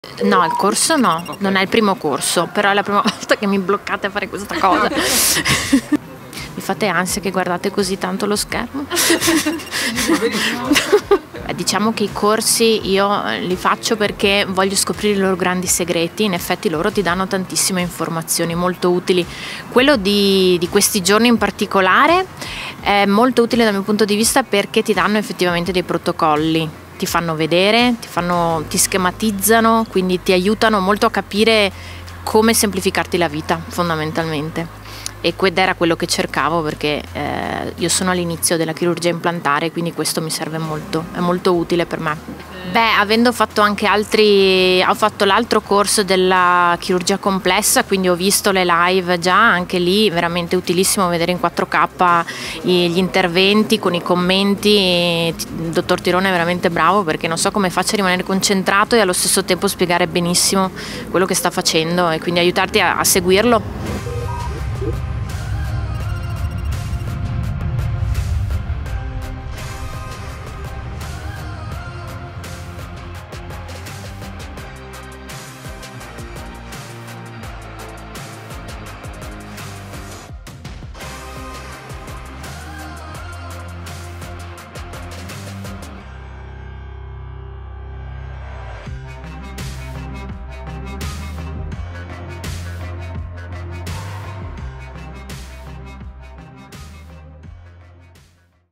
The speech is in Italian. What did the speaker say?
No, il corso no, non è il primo corso, però è la prima volta che mi bloccate a fare questa cosa. Mi fate ansia che guardate così tanto lo schermo? Diciamo che i corsi io li faccio perché voglio scoprire i loro grandi segreti. In effetti loro ti danno tantissime informazioni molto utili. Quello di questi giorni in particolare è molto utile dal mio punto di vista perché ti danno effettivamente dei protocolli, ti fanno vedere, ti schematizzano, quindi ti aiutano molto a capire come semplificarti la vita fondamentalmente. Ed era quello che cercavo perché io sono all'inizio della chirurgia implantare, quindi questo mi serve molto, è molto utile per me. Beh, avendo fatto anche ho fatto l'altro corso della chirurgia complessa, quindi ho visto le live già, anche lì veramente utilissimo vedere in 4K gli interventi con i commenti. Il dottor Tirone è veramente bravo perché non so come faccia a rimanere concentrato e allo stesso tempo spiegare benissimo quello che sta facendo e quindi aiutarti a seguirlo.